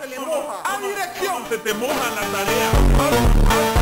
se le moja. A dirección. Se te moja la tarea.